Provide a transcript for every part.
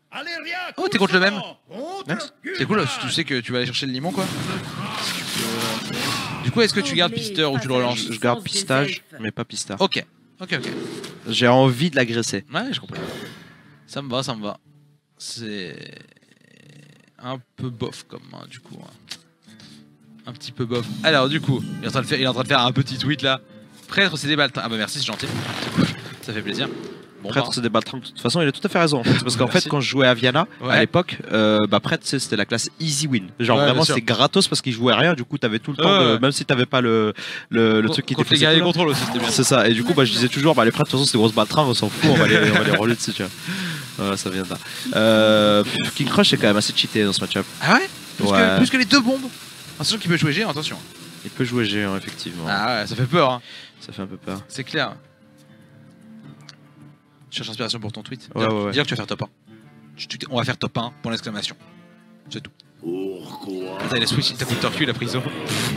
Oh, t'es contre le même. Nice. C'est cool, tu sais que tu vas aller chercher le limon quoi. Du coup, est-ce que tu gardes Pisteur ou tu le relances? Je garde Pistage, mais pas Pisteur. Ok. Ok. J'ai envie de l'agresser. Ouais, je comprends. Ça me va. C'est un peu bof comme du coup. Un petit peu bof. Alors du coup, il est en train de faire un petit tweet là. Prêtre, c'est des baltringues. Ah bah merci, c'est gentil. C'est cool. Ça fait plaisir. Bon, Prêtre, c'est des baltringues. De toute façon, il a tout à fait raison. Parce qu'en fait, quand je jouais à Viana, à l'époque, Prêtre, c'était la classe easy win. Genre vraiment, c'était gratos parce qu'il jouait rien. Du coup, t'avais tout le temps, même si t'avais pas le truc qui était fait. Les contrôles aussi, c'était bien. C'est ça. Et du coup, je disais toujours, les Prêtres, de toute façon, c'est des grosses baltringues, on s'en fout, on va les rouler dessus, tu vois. Voilà, ça vient de là. King Crush, c'est quand même assez cheaté dans ce match-up. Ah ouais, plus que les deux bombes. Attention qu'il peut jouer géant, attention. Il peut jouer géant, effectivement. Ah ouais, ça fait peur. Hein. Ça fait un peu peur. C'est clair. Je cherche inspiration pour ton tweet. Ouais. Dire que tu vas faire top 1. On va faire top 1 pour l'exclamation. C'est tout. Pourquoi? Attends, il a switch, il t'a foutu tortue, il a pris ça.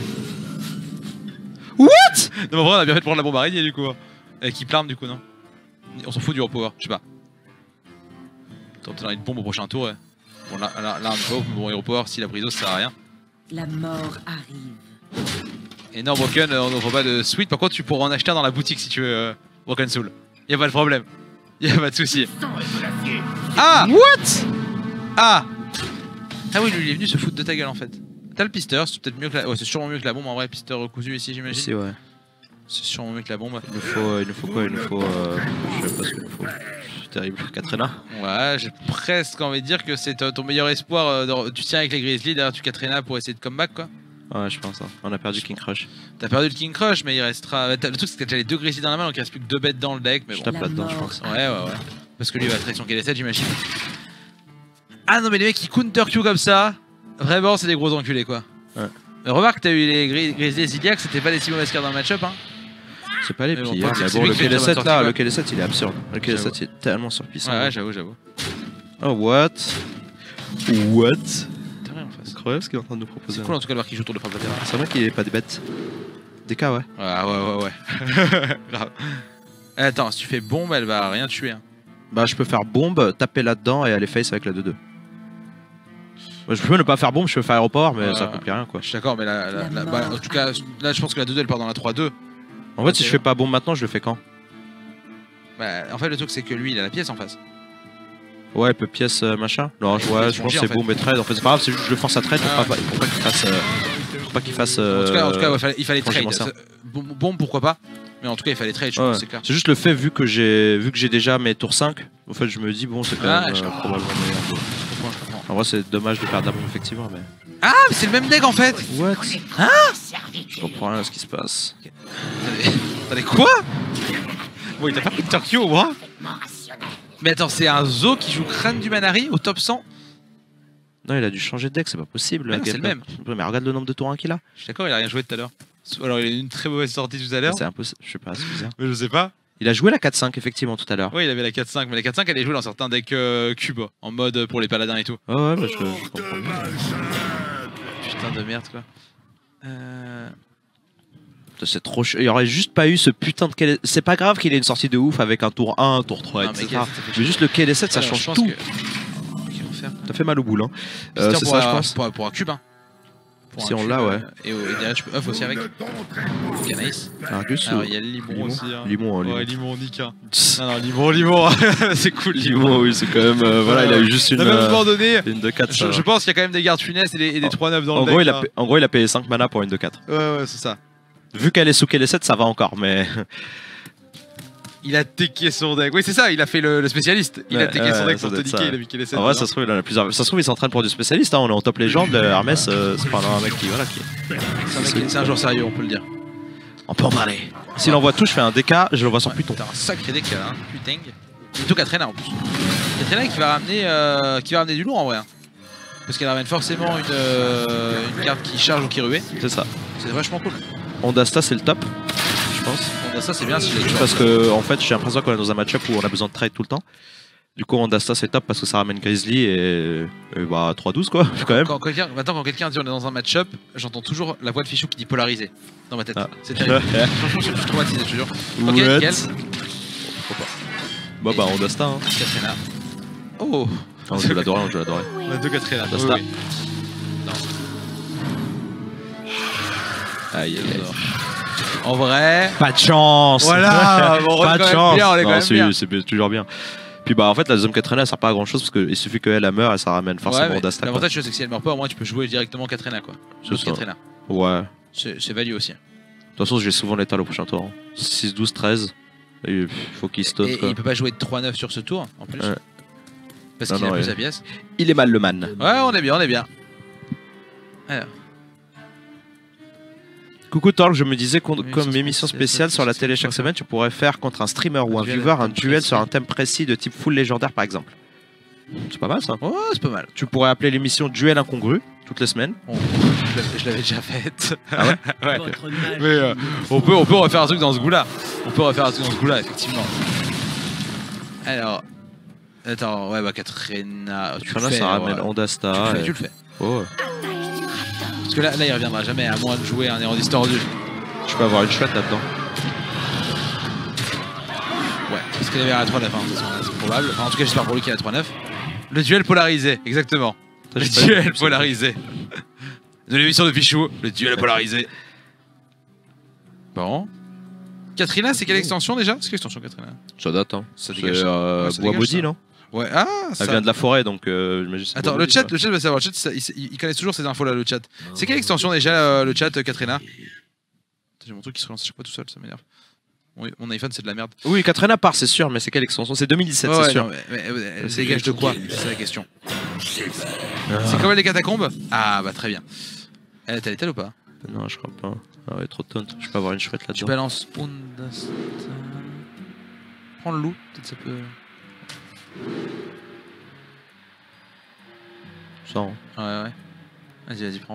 What? Non, mais en vrai, on a bien fait de prendre la bombe araignée du coup. Et qui plane du coup, non? On s'en fout du repower, je sais pas. Attends, peut-être une bombe au prochain tour. Ouais. Bon, là, on va au bon repower, si la brise ça sert à rien. La mort arrive. Et non, Broken, on n'offre pas de suite. Par contre, tu pourras en acheter un dans la boutique si tu veux, Broken Soul. Y'a pas de problème. Y'a pas de soucis. Ah! What? Ah! Ah oui, lui il est venu se foutre de ta gueule en fait. T'as le pisteur, c'est peut-être mieux que la. Ouais, c'est sûrement mieux que la bombe en vrai, pisteur recousu ici, j'imagine. Ici, ouais. C'est sûrement mieux que la bombe. Il nous faut quoi? Il nous faut. Je sais pas ce qu'il nous faut. C'est terrible. Katrina? Ouais, j'ai presque envie de dire que c'est ton meilleur espoir. Tu tiens avec les Grizzlies, derrière tu Katrina pour essayer de comeback quoi. Ouais, je pense. Hein. On a perdu King Crush. T'as perdu le King Crush, mais il restera. Le truc, c'est que t'as les deux Grizzlies dans la main, donc il reste plus que 2 bêtes dans le deck. Mais je bon. tape là-dedans, je pense. Ouais. Parce que lui, il va traiter son KD7, j'imagine. Ah non, mais les mecs qui counter Q comme ça, vraiment, c'est des gros enculés quoi. Ouais. Mais remarque, t'as eu les Grizzlies Zodiac, c'était pas des si mauvaises cartes dans le match-up. Hein. C'est pas les pires, mais bon, le KD7 là, le KD7 il est absurde. Le KD7 il est tellement surpuissant. Ouais, j'avoue. Oh, what? Incroyable ce qu'il est en train de nous proposer. C'est cool en tout cas de voir qu'il joue autour de Pablo. C'est vrai qu'il est pas des bêtes. Des cas, ouais. Ouais. Grave. Attends, si tu fais bombe, elle va rien tuer. Hein. Bah, je peux faire bombe, taper là-dedans et aller face avec la 2-2. Je peux ne pas faire bombe, je peux faire aéroport, mais ça complique rien quoi. Je suis d'accord, mais en tout cas, là je pense que la 2-2 elle part dans la 3-2. En fait, si je fais pas bombe maintenant, je le fais quand? Bah, en fait, le truc c'est que lui il a la pièce en face. Ouais, il peut pièce machin. Non, je pense que c'est bombe et trade. En fait, c'est pas grave, c'est juste que je le force à trade pour pas qu'il fasse. En tout cas, il fallait trade. Bombe, pourquoi pas? Mais en tout cas, il fallait trade, je pense, c'est clair. C'est juste le fait, vu que j'ai déjà mes tours 5, en fait, je me dis, bon, c'est quand même probablement meilleur. En vrai, c'est dommage de perdre la bombe, effectivement, mais. Ah, mais c'est le même deck en fait! What? Hein? Je comprends rien à ce qui se passe. Attendez, quoi? Bon, il t'a pas pris de Turkey au bras? Mais attends, c'est un Zo qui joue crâne du Manari au top 100? Non, il a dû changer de deck, c'est pas possible. C'est le même. Mais regarde le nombre de tours 1 qu'il a. Je suis d'accord, il a rien joué tout à l'heure. Alors, il a eu une très mauvaise sortie tout à l'heure. C'est impossible, je sais pas, c'est bizarre. Mais je sais pas. Il a joué la 4-5 effectivement tout à l'heure. Oui, il avait la 4-5, mais la 4-5 elle est jouée dans certains decks cubes, en mode pour les paladins et tout. Ouais, bah je comprends bien. Putain de merde quoi. C'est trop chiant. Il aurait juste pas eu ce putain de KD7. C'est pas grave qu'il ait une sortie de ouf avec un tour 1, un tour 3, etc. Mais juste le KD7 ça change tout. T'as fait mal au boule. Hein. C'est ça, je pense. Pour un cube. Hein. Si on l'a, ouais. Et derrière, tu peux off aussi avec. Canaïs. Argus. Alors, il y a le limon aussi. Hein. Limon. Ouais, limon, Nika. Non, limon. C'est cool. Limon, oui, c'est quand même. Voilà, il a eu juste une. Une de 4. Je pense qu'il y a quand même des gardes funestes et des 3-9 dans le deck. En gros, il a payé 5 mana pour une de 4. Ouais, c'est ça. Vu qu'elle est sous KD7, ça va encore, mais. Il a tecké son deck. Oui, c'est ça, il a fait le spécialiste. Il a tecké son deck pour te niquer, il a mis qu'il essaie. En vrai, ça se trouve, il en a plusieurs. Ça se trouve, il s'entraîne pour du spécialiste. Hein. On est en top légende. Hermès, c'est pas un mec qui. Voilà, c'est un joueur sérieux, on peut le dire. On peut en parler. S'il envoie tout, je fais un DK, je l'envoie sur Pluton. T'as un sacré deck là, hein. Putain. Plutôt Katrina en plus. Katrina qui va ramener du lourd en vrai. Hein. Parce qu'elle ramène forcément une carte qui charge ou qui ruée. C'est ça. C'est vachement cool. Ondasta, c'est le top. Je pense. Ondasta c'est bien si je l'ai. Parce que en fait j'ai l'impression qu'on est dans un match-up où on a besoin de trade tout le temps. Du coup Ondasta c'est top parce que ça ramène Grizzly et bah 3-12 quoi quand même. Quand quelqu'un dit on est dans un match-up, j'entends toujours la voix de Fichou qui dit polarisé dans ma tête. Ah. C'est terrible. Franchement je suis traumatisé, je te jure. Ok, nickel. Bah Ondasta hein. Katrina. Oh, On joue l'adorer, on joue l'adorer. On a 2 Katrina. Basta. Oui. Non. Aïe, aïe, aïe. En vrai. Pas de chance. Voilà, on pas de quand même chance. bien, on est quand Non, même bien. c'est toujours bien. Puis bah en fait la deuxième Katrina elle sert pas à grand chose parce qu'il suffit qu'elle meure et ça ramène forcément Ondasta. L'avantage c'est que si elle meurt pas, au moins tu peux jouer directement Katrina quoi. C'est ça. Katrina. Ouais. C'est value aussi. De toute façon j'ai souvent l'étal au prochain tour. 6, 12, 13. Il faut qu'il stone Et quoi. il peut pas jouer de 3-9 sur ce tour en plus. Ouais. Parce Non, qu'il a non, plus ouais. sa pièce. Il est mal le man. Ouais, on est bien, on est bien. Alors. Coucou Torque, je me disais comme Émission émission spéciale, spéciale sur la télé chaque semaine, tu pourrais faire contre un streamer ou un duel viewer un thème duel précis. sur un thème précis de type full légendaire par exemple. C'est pas mal ça. Oh, c'est pas mal. Tu pourrais appeler l'émission Duel Incongru toutes les semaines. Bon, je l'avais déjà faite. Ah ouais Ouais. Votre magie. Mais on peut refaire un truc dans ce goût-là. On peut refaire un truc dans ce goût-là, effectivement. Alors. Attends, ouais, bah Katrina. Tu le Là fais. ça ramène ouais. Ondasta. Tu le fais. Oh. Parce que là, il reviendra jamais, à moins de jouer un héros distordu. Je peux avoir une chouette là-dedans. Ouais, parce qu'il avait à 3-9, hein, c'est probable. Enfin, en tout cas, j'espère pour lui qu'il a 3-9. Le duel polarisé, exactement. Le duel polarisé. De l'émission de Pichou, le duel polarisé. Bon. Katrina, c'est quelle extension déjà? C'est quelle extension Katrina? Ça date hein. Ça C'est dégage. Ouais, ça Bois dégage, Maudit ça. non? Ouais, ah, Elle ça. vient de la forêt donc j'imagine que c'est Attends, Bois le Maudit, chat, quoi. le chat va savoir. Le chat, il connaît toujours ces infos là, le chat. C'est quelle extension déjà, le chat, Katrina? J'ai mon truc qui se relance à chaque fois tout seul, ça m'énerve. Oui, mon iPhone c'est de la merde. Oui, Katrina part, c'est sûr, mais c'est quelle extension? C'est 2017, Ouais, c'est ouais, sûr. non, mais elle se dégage de quoi? C'est la question. C'est comme les catacombes? Ah bah très bien. T'as l'étal ou pas? Non, je crois pas. Ah ouais, trop de taunt. Je peux avoir une chouette Tu là-dedans. balances Ondasta. Prends le loup, peut-être ça peut. Ça, hein. Ouais, ouais. Vas-y, prends.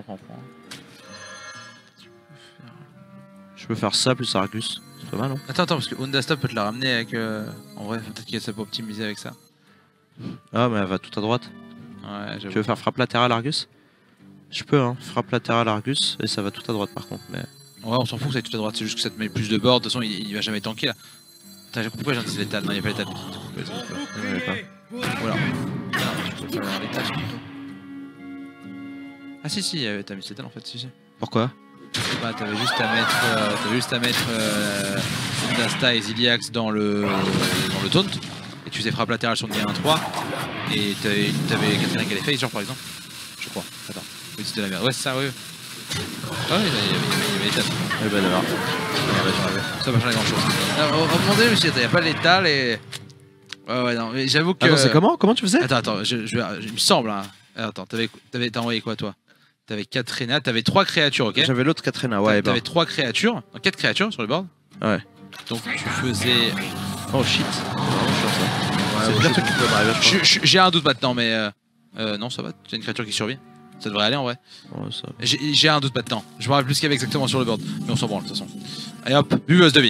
Je peux faire ça plus Argus. C'est pas mal, non? Attends, parce que Ondasta peut te la ramener avec. En vrai, peut-être qu'il y a ça pour optimiser avec ça. Ah, mais elle va tout à droite. Ouais, Tu j'avoue. veux faire frappe latérale Argus? Je peux, hein. Frappe latérale Argus, et ça va tout à droite par contre. Mais... Ouais, on s'en fout que ça aille tout à droite, c'est juste que ça te met plus de board. De toute façon, il va jamais tanker là. Attends, j'ai compris pourquoi j'ai dit l'étal. Non, il n'y a pas l'étal. Voilà. Ah, tu peux faire l'étal, c'est plutôt. Ah, si, t'as mis l'étal en fait, si. Pourquoi? Bah, t'avais juste à mettre Ondasta et Ziliax dans le taunt. Et tu faisais frappe latérale sur le D1-3. Et t'avais Katrina qui allait face, genre par exemple. Je crois. Attends. Oui, c'était la merde. Ouais, c'est ça, oui. Ah oui, il y avait l'étal. Eh ben alors. Ça va pas changer grand chose. Rebondez, monsieur, il n'y a pas l'étal et. Ouais, non, mais j'avoue que. Attends, c'est comment tu faisais? Attends, il me semble. Hein. Attends, t'as envoyé quoi toi? T'avais 4 Katrina, t'avais 3 créatures, ok? J'avais l'autre Katrina, ouais. T'avais 3 créatures, 4 créatures sur le board. Ouais. Donc tu faisais. Oh shit. C'est Ouais, le pire truc qui peut m'arriver, je crois. J'ai un doute maintenant, mais. Non, ça va, j'ai une créature qui survit. Ça devrait aller en vrai. Ouais, ça... J'ai un doute maintenant. Je me rappelle plus ce qu'il y avait exactement sur le board. Mais on s'en branle de toute façon. Allez hop, buveuse de vie.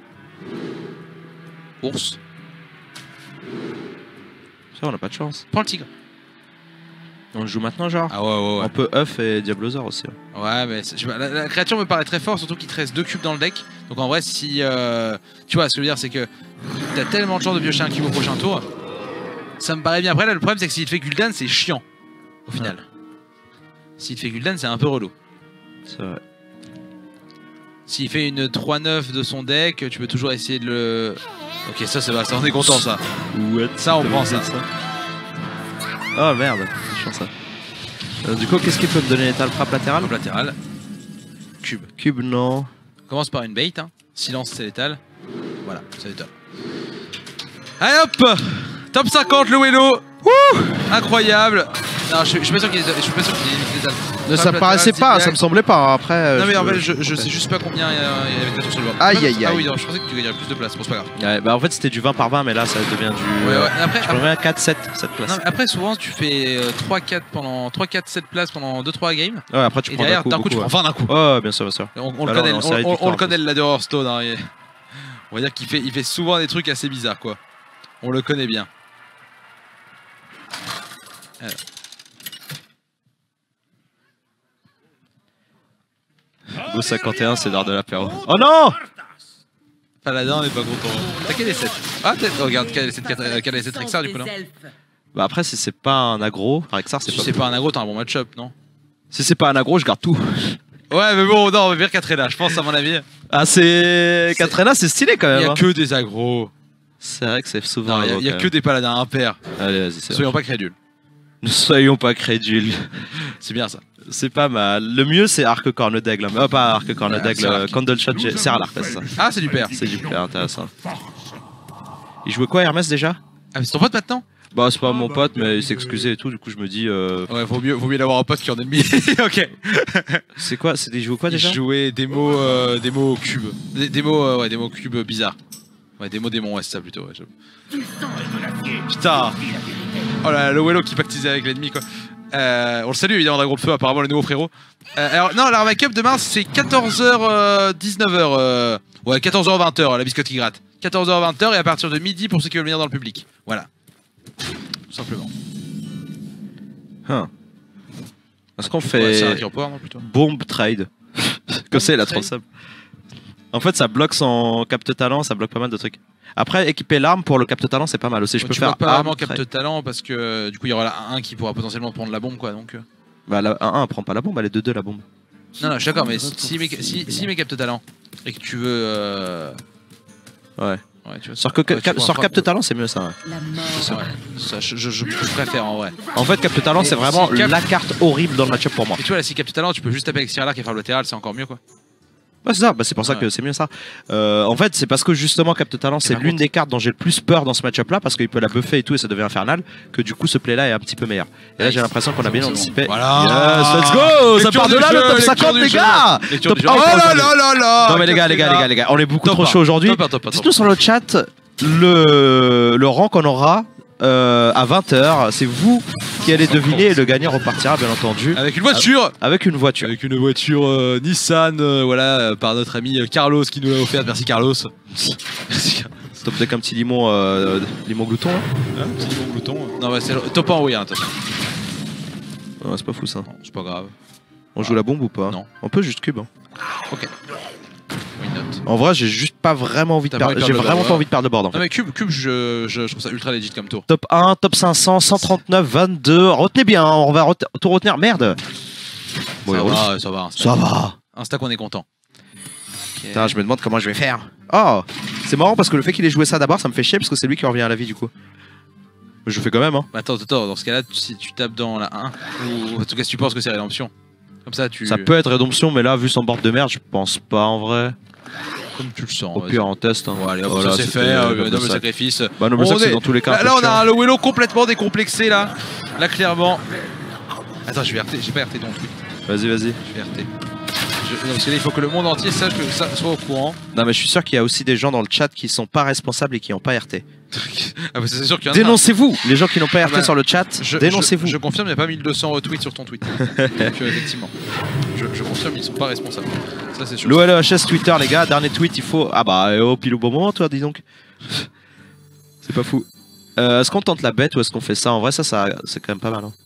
Ours. Ça, on a pas de chance. Prends le tigre. On le joue maintenant, genre? Ah ouais. On peut Huff et Diablosaur aussi. Hein. Ouais, mais la créature me paraît très forte, surtout qu'il te reste 2 cubes dans le deck. Donc en vrai, si. Tu vois, ce que je veux dire, c'est que t'as tellement de chance de piocher un cube au prochain tour. Ça me paraît bien. Après, là, le problème, c'est que s'il te fait Gul'dan, c'est chiant. Au final. S'il te fait Gul'dan, c'est un peu relou. C'est vrai. S'il fait une 3-9 de son deck, tu peux toujours essayer de le. Ok, ça, c'est on est content, ça. Ouais. Ça, on prend ça. Oh merde, c'est chiant ça. Du coup, qu'est-ce qui peut me donner l'étal? Frappe latérale? Frappe latérale. Cube. Cube, non. Commence par une bait. Hein. Silence, c'est létal. Voilà, c'est létal. Allez hop! Top 50 le Wello! Wouh! Incroyable! Non, je suis pas sûr qu'il ait létal. Ça me paraissait pas, ça me semblait pas. Après. Non, mais en fait, je sais juste pas combien il y avait de créatures sur le board. Aïe, aïe, aïe. Ah oui, non, je pensais que tu gagnerais plus de place. Bon, c'est pas grave. Ouais, bah en fait, c'était du 20 par 20, mais là, ça devient du. Ouais. Après, je peux mettre 4, 7 places. non, mais après, souvent, tu fais 3-4 pendant 3-4-7 places pendant 2-3 games. Ouais, après, tu Et prends derrière, d'un coup, beaucoup, tu prends 20 d'un coup. Ouais, bien sûr, bien sûr. On le Alors, connaît, en série de victoire, on le en connaît plus. le ladder Hearthstone. Hein, on va dire qu'il fait souvent des trucs assez bizarres, quoi. On le connaît bien. Alors. Go 51, c'est l'art de l'apéro. Oh non! Paladin, on est pas content. T'as quel est 7? Ah, peut-être. Oh, regarde, quel est 7 Rexar du coup, non? Bah après, si c'est pas un aggro, Rexar, c'est Si pas. c'est pas un aggro, t'as un bon match-up, non? Si c'est pas un aggro, je garde tout. Ouais, mais bon, non, on va dire Katrina, je pense, à mon avis. Ah, c'est. Katrina, c'est stylé quand Il même. y a Hein. que des aggros. C'est vrai que c'est souvent. Non, il y a que des paladins impairs. Allez, vas-y, c'est Soyons pas crédules. Ne soyons pas crédules. C'est bien ça. C'est pas mal. Le mieux, c'est Arc Corne d'Aigle. Pas Arc Corne Ouais, d'Aigle, Serre-Lark. Candle Shot, Serre-Lark, c'est ça. Ah, c'est du père. C'est super intéressant. Il jouait quoi, Hermès déjà? Ah, mais c'est ton pote maintenant? Bah, c'est pas mon pote, mais il s'est excusé et tout, du coup, je me dis. Ouais, vaut mieux d'avoir un pote qui en ennemi. Ok. C'est quoi? Il jouait quoi Il déjà? jouait démo cube. Démo cube bizarre. Ouais, démo démon, ouais, c'est ça plutôt. Ouais, putain. Oh là, le Wello qui pactisait avec l'ennemi, quoi. On le salue évidemment d'un groupe feu, apparemment le nouveau frérot. Alors, non, la make-up demain c'est 14h, 19h. Ouais, 14h, 20h, la biscotte qui gratte. 14h, 20h et à partir de midi pour ceux qui veulent venir dans le public. Voilà. Tout simplement. Est-ce qu'on Ouais, c'est un fait tir poire, non, plutôt. bomb trade? Comme ça, il a trop simple. En fait, ça bloque son capte talent, ça bloque pas mal de trucs. Après, équiper l'arme pour le capte talent, c'est pas mal aussi. Je peux tu faire bloques pas vraiment arme, capte talent parce que du coup il y aura la 1 qui pourra potentiellement prendre la bombe, quoi. Donc. Bah, la 1-1 prend pas la bombe, elle est 2-2 la bombe. Non, non, je suis d'accord, mais si mes capte talent et que tu veux. Ouais. Ouais, tu vois, Sur, ouais, tu pourras sur pas- capte talent, c'est mieux ça. Ouais. La Ouais, mort. ça, je préfère en vrai. En fait, capte talent, c'est vraiment Si cap- la carte horrible dans le match-up pour moi. Et tu vois, là, si capte talent, tu peux juste taper avec Serre-Lark et faire le latéral, c'est encore mieux, quoi. Ouais, c'est ça, bah, c'est pour ça Ouais. que c'est mieux ça. En fait, c'est parce que justement, capte talent, c'est par l'une contre- des cartes dont j'ai le plus peur dans ce match-up là, parce qu'il peut la buffer et tout, et ça devient infernal, que du coup, ce play là est un petit peu meilleur. Et là, j'ai l'impression qu'on a bien anticipé. Voilà. Yes, let's go! Ça Lecture part de du là, jeu, le top lecture 50, du les jeu. gars! Lecture du Top jeu. un, Oh top là un. là là là! Non mais les gars, on est beaucoup Top trop un. chaud aujourd'hui. Top un, top un, top Dites-nous un. sur le chat le rang qu'on aura à 20h. C'est vous qui allez deviner et le gagnant repartira bien entendu Avec une voiture! avec une voiture. Avec une voiture Nissan, voilà, par notre ami Carlos qui nous l'a offert. Merci Carlos. Merci. Top deck un petit limon, limon glouton là. Un petit bon glouton. Non, ouais, c'est le top 1, oui, hein, attention. Ouais, c'est pas fou ça. Non, c'est pas grave. On joue la bombe ou pas? Non. On peut juste cube. Hein. Ok. Why not? En vrai, j'ai juste pas vraiment envie de T'as pas perdre. envie de J'ai perdre le vraiment board, pas envie de perdre le board en Non, fait. mais Cube, je trouve ça ultra legit comme tour. Top 1, top 500, 139, 22. Retenez bien, hein, on va tout retenir. Merde. Bon, il roule. Ça va. Ça va. Un stack, on est content. Putain, je me demande comment je vais faire. Oh, c'est marrant parce que le fait qu'il ait joué ça d'abord, ça me fait chier parce que c'est lui qui revient à la vie du coup. Mais je fais quand même, hein. Attends, dans ce cas-là, si tu tapes dans la 1, ou en tout cas si tu penses que c'est rédemption, comme ça tu. Ça peut être rédemption, mais là, vu son board de merde, je pense pas en vrai. Comme tu le sens. Au vas-y. pire, en test. Hein. Bon, allez, hop, Voilà, ça c'est c'était fait, le donne le sac. sacrifice. Bah, non, mais ça, On c'est est- dans tous les cas. un Là, peu on a chiant. le Wello complètement décomplexé là. Là, clairement. Attends, je vais RT, j'ai pas RT donc tweet. Vas-y, vas-y. Je vais RT. Non, parce que là, il faut que le monde entier sache que ça soit au courant. Non, mais je suis sûr qu'il y a aussi des gens dans le chat qui sont pas responsables et qui ont pas RT. Ah, bah, c'est sûr qu'il y en a. Dénoncez-vous, les gens qui n'ont pas RT bah, sur le chat. Dénoncez-vous. Je confirme, il n'y a pas 1200 retweets sur ton tweet. Donc, effectivement. Je confirme, ils sont pas responsables. Ça, c'est sûr. L'OLHS Twitter, les gars, dernier tweet, il faut. Ah bah, oh, pile au bon moment, toi, dis donc. C'est pas fou. Est-ce qu'on tente la bête ou est-ce qu'on fait ça? En vrai, ça c'est quand même pas mal. Hein.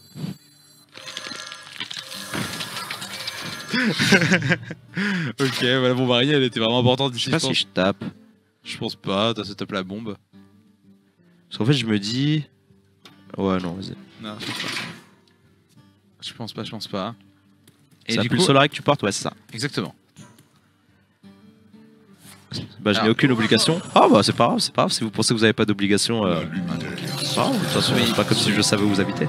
Ok, bah, la bombe araignée, elle était vraiment importante Je ici. sais pas si je tape. Je pense pas, t'as setup la bombe. Parce qu'en fait, je me dis. Ouais, non, vas-y. Non, je pense pas. Je pense pas. C'est la pulse solaire que tu portes? Ouais, c'est ça. Exactement. Bah, je n'ai Ah. aucune obligation. Ah, bah, c'est pas grave, c'est pas grave. Si vous pensez que vous n'avez pas d'obligation. C'est pas grave, de toute façon, Oui. c'est pas comme si je savais où vous habitez.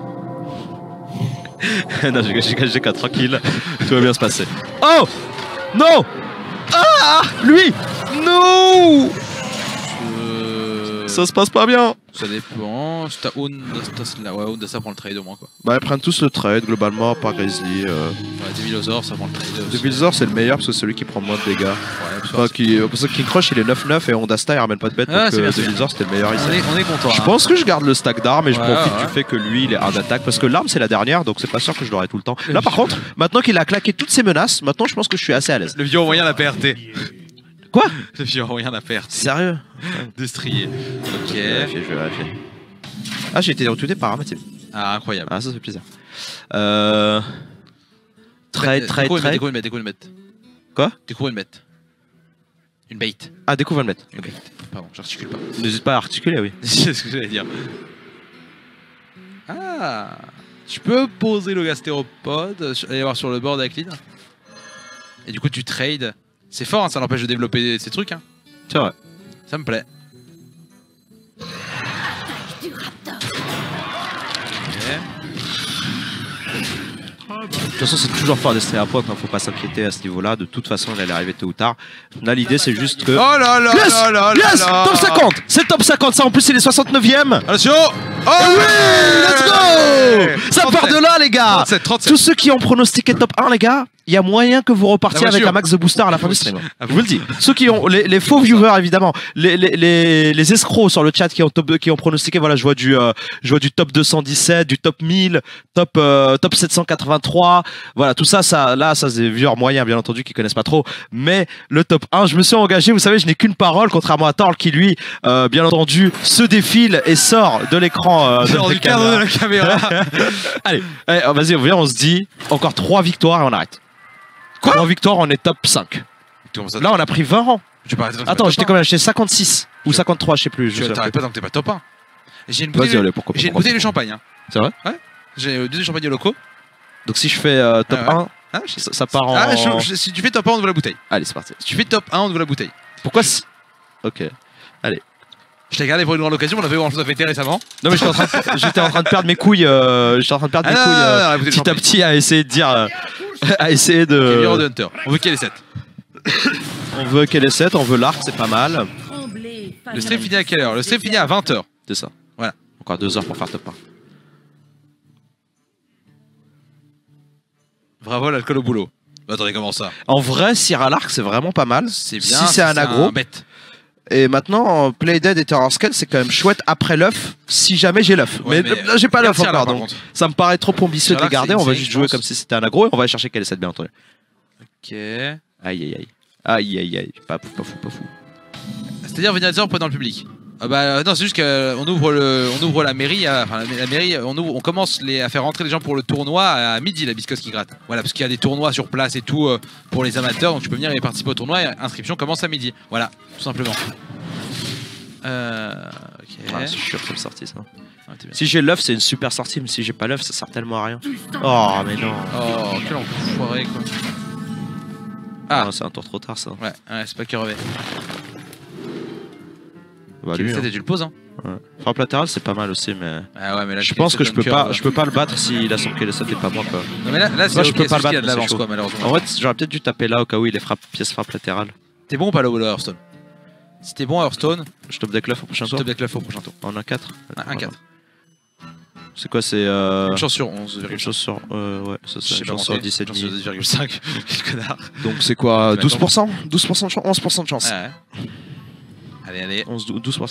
Non, j'ai qu'à tranquille. Tout va bien se passer. Oh! Non! Ah! Lui! Non! Ça se passe pas bien! Ça dépend. Si t'as Own, ça prend le trade au moins quoi. Bah, ils prennent tous le trade, globalement, par Grizzly. Ouais, Devilosaur, ça prend le trade. aussi. Devilzor, c'est le meilleur parce que c'est celui qui prend moins de dégâts. Ouais, Enfin, pour ça, King Crush, il est 9-9 et Ondasta, il ramène pas de bête. Ah, donc c'est bien, c'est Devilzor, c'était le meilleur ici. on est content. Je hein. pense que je garde le stack d'armes et je Ouais, profite ouais. du fait que lui il est hard d'attaque parce que l'arme c'est la dernière donc c'est pas sûr que je l'aurai tout le temps. Là par contre, maintenant qu'il a claqué toutes ses menaces, maintenant je pense que je suis assez à l'aise. Le vieux moyen l'a PRT. Quoi? Le vieux moyen l'a PRT. Sérieux? Destrier. Ok. Je vais vérifier. Ah, j'ai été retweeté par Armatim. Ah, incroyable. Ah, ça fait plaisir. Trade. Découvre une bête. Quoi? Découvre une bête. Une bait. Ah, découvre le mettre. Une bait. Pardon, j'articule pas. N'hésite pas à articuler, oui. C'est ce que j'allais dire. Ah, tu peux poser le gastéropode, aller voir sur le board avec Lynn. Et du coup, tu trades. C'est fort, hein, ça l'empêche de développer ces trucs. Hein. C'est vrai. Ça me plaît. De toute façon, c'est toujours fort d'ester à poids quand faut pas s'inquiéter à ce niveau-là. De toute façon, il allait arriver tôt ou tard. Là, l'idée, c'est juste que. Oh là là Yes, là là yes, là. top 50. C'est top 50. Ça, en plus, c'est les 69e. Attention. Oh oui, let's go. Ça part de là, les gars. 37, 37. Tous ceux qui ont pronostiqué top 1, les gars, il y a moyen que vous repartiez La avec voiture. un max de booster à la fin du stream. Ah, Je vous le dis. Ceux qui ont les faux viewers, évidemment, les escrocs sur le chat qui ont pronostiqué, voilà, je vois du top 217, du top 1000, top 783, voilà, tout ça, là, ça c'est des viewers moyens, bien entendu, qui connaissent pas trop. Mais le top 1, je me suis engagé, vous savez, je n'ai qu'une parole, contrairement à Torl qui, lui, bien entendu, se défile et sort de l'écran. Sors du cadre de la caméra. Allez, vas-y, viens, on se dit encore 3 victoires et on arrête. Quoi 3 victoires, on est top 5. Là, on a pris 20 rangs. Attends, j'étais combien? J'étais 56 ou 53, je sais plus. Tu t'arrêtes pas tant que t'es pas top 1. J'ai une Vas-y, bouteille, allez, pourquoi pas, j'ai une bouteille de champagne. Hein. C'est vrai? Ouais. J'ai 2 champagnes locaux. Donc si je fais top Ah ouais. 1, Ah, ça part en... Ah, si tu fais top 1, on ouvre la bouteille. Allez, c'est parti. Si tu fais top 1, on ouvre la bouteille. Pourquoi Ok. Je t'ai gardé pour une grande occasion, on avait grand chose à fêter récemment. Non mais j'étais en train de perdre mes couilles. J'étais en train de perdre mes couilles la bouteille de petit à champagne. petit à essayer de dire... à essayer Caviar de... de Hunter. On veut qu'elle est 7. On veut qu'elle ait 7, on veut l'arc, c'est pas mal. Le stream finit à quelle heure? Le stream finit à 20h. C'est ça. Voilà. Encore 2 heures pour faire top 1. Bravo l'alcool au boulot. Bah, attendez, comment ça? En vrai, Sir à l'arc, c'est vraiment pas mal. C'est bien. Si c'est un aggro. bête. Et maintenant, Play Dead et Terror Scale, c'est quand même chouette après l'œuf, si jamais j'ai l'œuf. Ouais, mais là, j'ai pas l'œuf Garde Sir, là, encore, par donc contre. ça me paraît trop ambitieux de Sir, les garder. là, On va c'est juste une jouer chance. comme si c'était un aggro et on va aller chercher quel est cette bien entendu. Ok. Aïe aïe aïe. Aïe aïe aïe. Pas fou, pas fou, pas fou. C'est-à-dire venir à dans le public. Ah bah non, c'est juste qu'on ouvre la mairie, enfin la mairie, on commence à faire rentrer les gens pour le tournoi à midi, la biscotte qui gratte. Voilà, parce qu'il y a des tournois sur place et tout pour les amateurs, donc tu peux venir et participer au tournoi. Et inscription commence à midi. Voilà, tout simplement. Ok. Ah, c'est sûr que c'est sorti ça. Ouais, t'es bien. Si j'ai l'œuf, c'est une super sortie, mais si j'ai pas l'œuf, ça sert tellement à rien. Oh, mais non. Oh, quel enfoiré quoi. Ah, Non, c'est un tour trop tard ça. ouais, c'est pas crevé. Bah, lui, hein. Tu le poses, hein. Ouais. Frappe latérale, c'est pas mal aussi, mais. Ah ouais, mais là, Je pense que je peux pas le battre s'il a son KL7 et pas moi quoi. Non, mais là c'est Moi, je ok, peux c'est pas juste le qu'il y a battre, de mais l'avance c'est chaud. quoi, malheureusement. En fait, j'aurais peut-être dû taper là au cas où il est pièce frappe latérale. T'es bon ou pas le Hearthstone? Si t'es bon à Hearthstone, Je top deck l'œuf au prochain je tour. te blague la fois au prochain tour. En 1-4. Un 4. C'est quoi, c'est Une chance sur 11. une chose sur. Ouais, ça Je c'est sais une pas chance sur mentir. 17 Chance sur 10,5. Quel connard. Donc c'est quoi, Tu vas 12% 12% de chance 11% de chance. Ouais. Allez. 12%.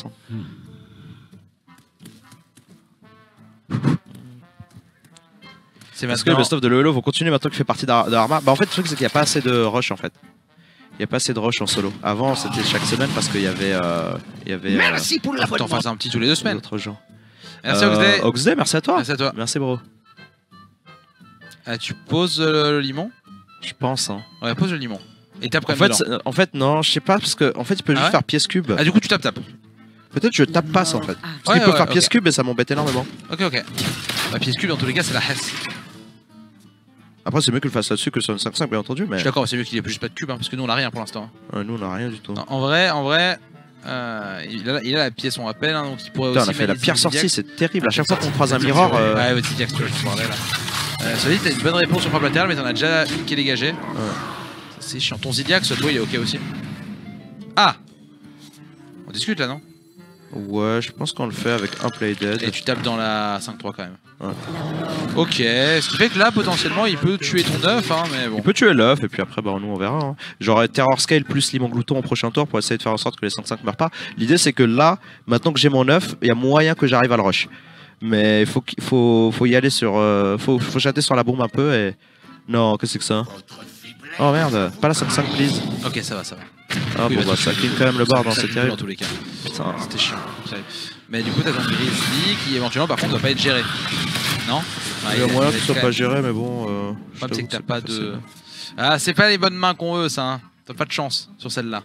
C'est Parce que maintenant. le best-of de Lolo vont continuer maintenant qu'il fait partie d'Arma. Bah en fait, le truc c'est qu'il n'y a pas assez de rush en fait. Il n'y a pas assez de rush en solo. Avant c'était chaque semaine parce qu'il y avait. Merci pour Faut que t'en fasses un petit tous les 2 semaines. d'autres gens. Merci Oxday. Oxday, merci à toi. Merci à toi. Merci bro. Ah, tu poses le limon? Je pense. Hein. Ouais, pose le limon. Et tape quand En même fait, dedans. non, je sais pas parce que en fait il peut Ah juste ouais faire pièce cube. Ah, du coup, tu tapes. Peut-être je tape passe en fait. Parce Ouais, qu'il peut ouais, faire ok. pièce cube et ça m'embête énormément. Ok. Bah, pièce cube, dans tous les cas, c'est la Hess. Après c'est mieux que le fasse là-dessus que sur une 5-5 bien entendu Je mais suis d'accord, c'est mieux qu'il ait juste pas de cube, hein, parce que nous, on a rien pour l'instant. nous on a rien du tout. Non, en vrai, il a la pièce, on rappelle, hein, donc il pourrait Putain, aussi. on a fait la manier pire ses sortie, Zodiacs. c'est terrible. À chaque fois qu'on croise un mirror. Ouais, ouais, Zodiacs, tu vois, je parlais là. Cela dit, t'as une bonne réponse sur frappe latérale, mais t'en as déjà une qui est dégagée. C'est chiant. Ton Zodiac, toi, il est ok aussi. Ah! On discute là, non? Ouais, je pense qu'on le fait avec un play dead. Et tu tapes dans la 5-3 quand même. Ouais. Ok, ce qui fait que là, potentiellement, il peut tuer ton œuf, hein, mais bon. On peut tuer l'œuf et puis après bah, nous on verra. Hein. J'aurai Terror Scale plus Limon Glouton au prochain tour pour essayer de faire en sorte que les 5-5 meurent pas. L'idée c'est que là, maintenant que j'ai mon œuf, il y a moyen que j'arrive à le rush. Mais il faut y aller sur. Faut chatter sur la bombe un peu et. Non, qu'est-ce que c'est que ça? Oh merde, pas la 5-5 please. Ok, ça va. Ah Oui, bon bah, bah tu ça fais- clean quand même le board, hein, Ça c'est clean terrible. dans tous les cas. Putain. C'était chiant. J'arrive. Mais du coup, t'as ton Grizzly qui éventuellement, par contre, doit pas être géré. Non? Il y a moyen que il ce soit quand pas même- géré mais bon. Le je problème, c'est que t'as t'avoue pas facile. de. Ah, c'est pas les bonnes mains qu'on veut, ça. Hein. T'as pas de chance sur celle-là.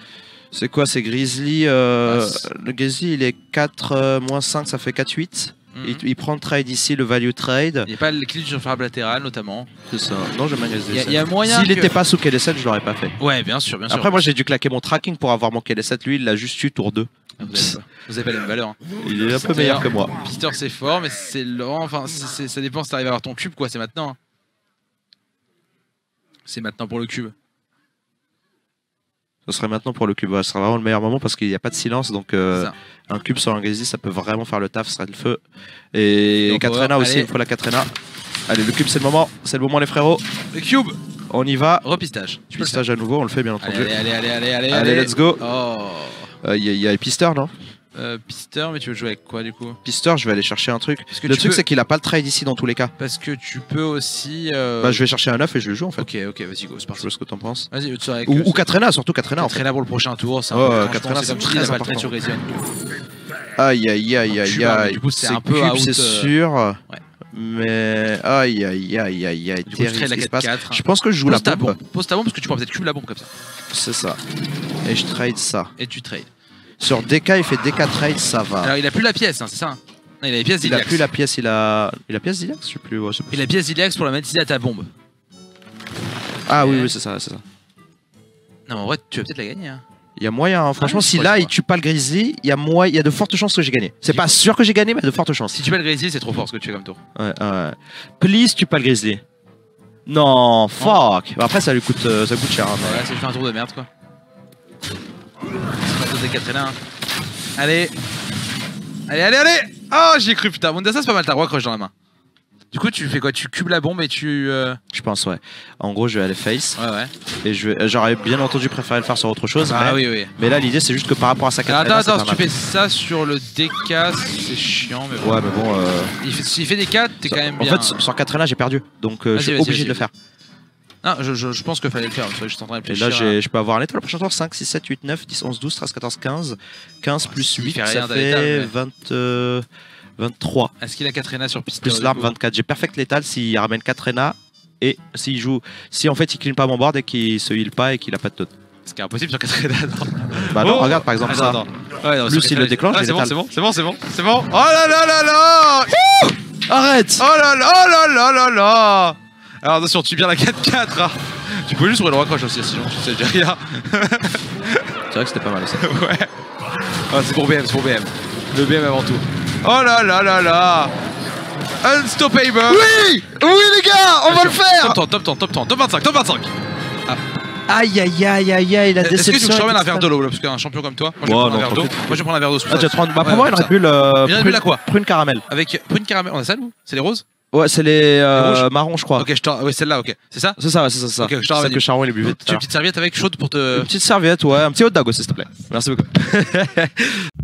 C'est quoi, c'est Grizzly Ah, le Grizzly il est 4 moins 5, ça fait 4-8. Il prend le trade ici, le value trade. Il n'y a pas l'équilibre sur frappe latérale notamment. C'est ça. Non, j'aime bien les Il y a moyen. S'il n'était pas sous KD7, je l'aurais pas fait. Ouais, bien sûr, bien sûr. Après, moi j'ai dû claquer mon tracking pour avoir mon KD7. Lui, il l'a juste eu tour 2. Vous avez pas les mêmes valeurs. Hein. Il est un peu meilleur que moi. Pister c'est fort, mais c'est lent. Enfin, ça dépend si t'arrives à avoir ton cube, quoi. C'est maintenant. Hein. C'est maintenant pour le cube. Ce serait maintenant pour le cube. Ce sera vraiment le meilleur moment parce qu'il n'y a pas de silence. Donc un cube sur l'Angrésie, ça peut vraiment faire le taf. Ce serait le feu. Et Katrina aussi, il faut la Katrina. Allez, le cube, c'est le moment. C'est le moment, les frérots. Le cube. On y va. Repistage. Pistage à nouveau, on le fait bien entendu. Allez, let's go. Oh. Il y a Pister, non? Pister, mais tu veux jouer avec quoi du coup? Pister, je vais aller chercher un truc. Le truc, c'est qu'il a pas le trade ici dans tous les cas. Parce que tu peux aussi. Bah, je vais chercher un 9 et je le joue en fait. Ok, vas-y, go, c'est parti. Je sais ce que t'en penses. Vas-y, tu avec. Ou Katrina, surtout Katrina. Katrina pour le prochain tour. Katrina, c'est très important. Sur Resident. Aïe, aïe, aïe, aïe, aïe. Du coup, c'est un peu out. C'est sûr. Ouais. Mais aïe, aïe, aïe, aïe, aïe. Du coup, je crée la 4-4. Je pense que je joue la bombe. Pose ta bombe parce que tu pourras peut-être cube la bombe comme ça. C'est ça. Et je trade ça. Et tu trades. Sur DK, il fait DK trade, ça va. Alors, il a plus la pièce, hein, c'est ça? Non, il a les pièces d'Iliax. Il a plus la pièce, il a pièce d'Iliax, je sais plus. Ouais, il a la pièce d'Iliax pour la mettre à ta bombe. Ah oui, c'est ça, Non, mais en vrai, tu vas peut-être la gagner. Hein. Il y a moyen, hein. Franchement, si là il tue pas le Grizzly, il y a de fortes chances que j'ai gagné. C'est pas sûr que j'ai gagné, mais de fortes chances. Si tu pas le Grizzly, c'est trop fort ce que tu fais comme tour. Ouais. Please, tue pas le Grizzly. Non, fuck. Bah, après, ça coûte cher. Hein, ouais, ça lui fait un tour de merde, quoi. C'est pas des Katrina. Hein. Allez. Oh, j'y ai cru, putain. Mundasa, c'est pas mal, t'as roi crush dans la main. Du coup, tu fais quoi? Tu cubes la bombe et tu. Je pense, ouais. En gros, je vais aller face. Ouais. Et j'aurais bien entendu préféré le faire sur autre chose. Ah oui. Mais là, l'idée, c'est juste que par rapport à sa carte. Attends, si tu fais ça sur le DK, c'est chiant, mais bon. Ouais, mais bon. S'il fait des 4, t'es quand même bien. En fait, sur Katrina, j'ai perdu. Donc, je suis obligé de le faire. Non, je pense qu'il fallait le faire. Je suis en train de réfléchir. Et là, je peux avoir un état le prochain tour 5, 6, 7, 8, 9, 10, 11, 12, 13, 14, 15. 15 plus 8, ça fait 23. Est-ce qu'il a Katrina sur piste? Plus l'arme 24. J'ai perfect létal s'il ramène Katrina et s'il joue. Si en fait il clean pas mon board et qu'il se heal pas et qu'il a pas de tot. Ce qui est impossible sur Katrina. Bah non, regarde par exemple ça. Ouais, non, plus il le déclenche, c'est bon. Oh là là. Arrête. Oh là là. Alors attention, tu bien la 4-4. Hein. Tu peux juste rouler le raccroche aussi, sinon tu sais déjà rien. C'est vrai que c'était pas mal ça. Ouais. Ah, c'est pour BM. Le BM avant tout. Oh là là. Unstoppable. Oui les gars, on va le faire. Top 25. Aïe, la déception. Est-ce que tu veux que je ramène un verre d'eau là? Parce qu'un champion comme toi, moi je vais prendre un verre d'eau. Moi je vais prendre un verre d'eau. Ah, tu vas te prendre. Bah, pour moi, il aurait pu le. quoi? Prune caramel. Avec prune caramel, on a ça nous? C'est les roses? Ouais, c'est les marrons, je crois. Ok, ouais, celle-là, ok. C'est ça? C'est ça. Ok, je t'en ramène. Que Charon il est bu vite. Tu as une petite serviette avec chaude pour te. Une petite serviette, ouais. Un petit hot dog aussi, s'il te plaît. Merci beaucoup.